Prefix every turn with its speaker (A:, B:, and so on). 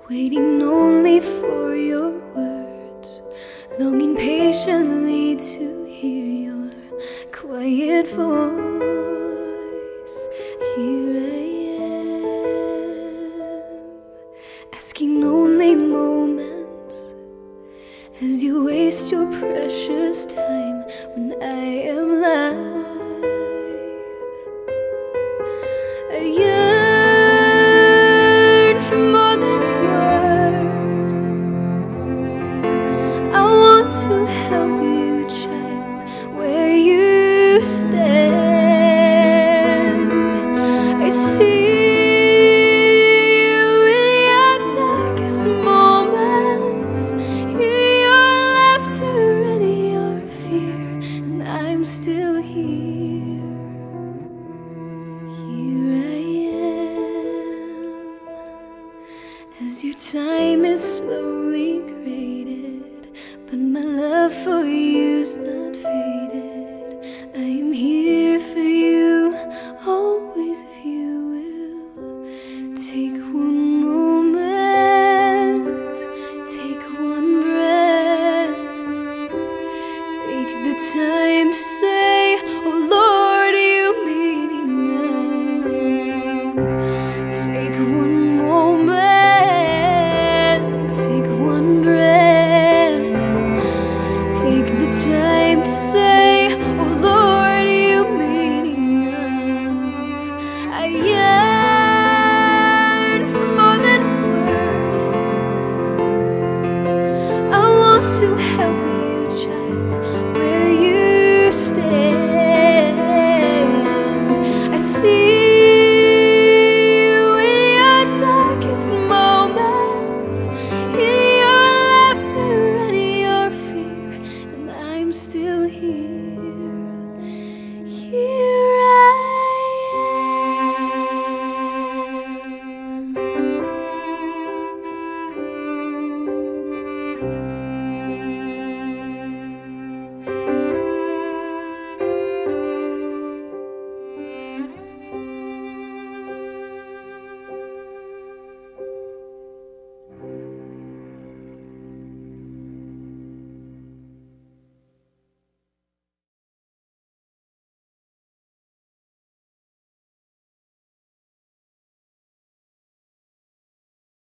A: waiting only for your words, longing patiently to hear your quiet voice. Here I am, asking only moments as you waste your precious time when I am live. I yearn for more than a word. I want to help you, child, where you stand. I see you in your darkest moments, in your laughter and your fear, and I'm still here. Here I am, as your time is slowly graded, but my love for you's not faded.